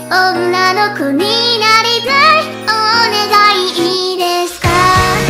女の子になりたい、お願いいいですか。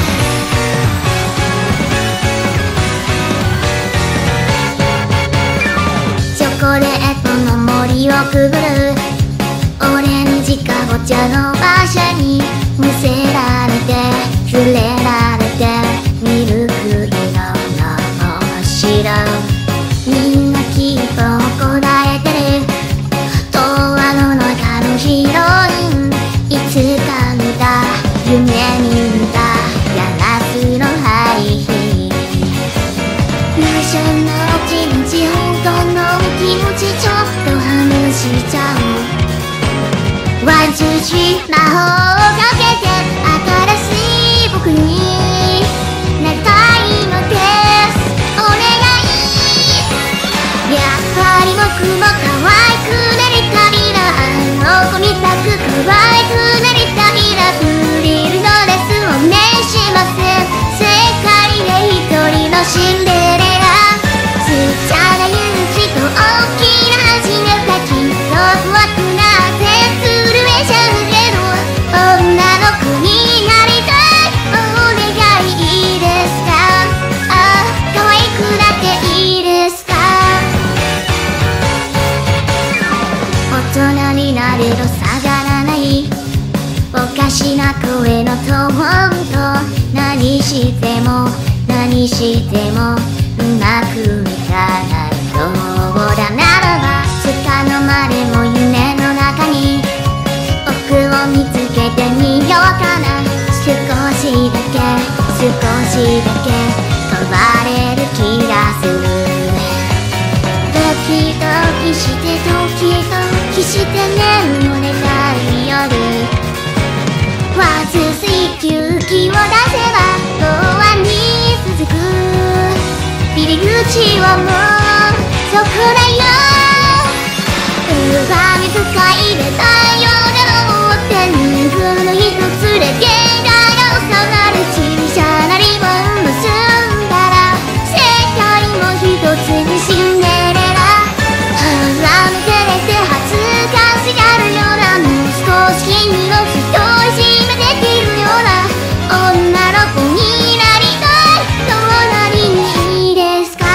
チョコレートの森をくぐるオレンジかぼちゃの馬車に乗せられて触れられてミルク色の面白みんなきっとこらえてる童話の中のヒロインいつか見た夢に見たガラスのハイヒール無償の気持ち本当の気持ちちょっと話しちゃうワンツースリー魔法をかけて新しい僕になりたいのですお願いやっぱり僕も可愛くなりたいなあの子みたく可愛くなりたいなフリルドレスお願いします世界で一人のシンデレラちっちゃな勇気と大きな初めたきっと怖くなって震えちゃうけど女の子になりたいお願いいいですかあ可愛くなっていいですか大人になると下がらないおかしな声のトーンと何しても何してもうまくいかないそうだならば束の間でも夢の中に僕を見つけてみようかな少しだけ変われる気がするドキドキしてドキドキして眠れない夜ワンツースリー勇気を出せばドアに続く入り口はもうそこだよ上に深いレターようで天空の一つだけがよさなる小さなリボン結んだら世界も一つにシンデレラ腹の照れて恥ずかしがるようなもう少し君の人をいじめできるような女の子になりたい隣にいいですか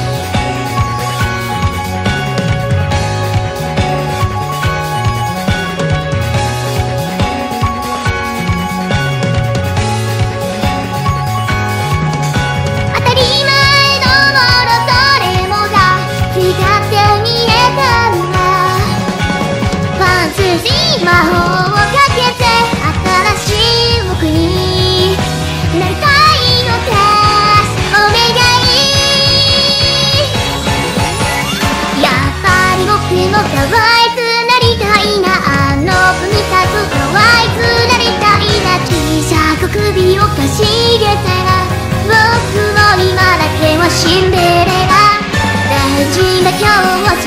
当たり前のものどれもが光って見えたんだワンツースリー魔法をかけて新しい僕になりたいのですお願いやっぱり僕も可愛くなりたいなあの子みたく可愛くなりたいな小さく首をかしげて僕も今だけはシンデレラ大事な今日は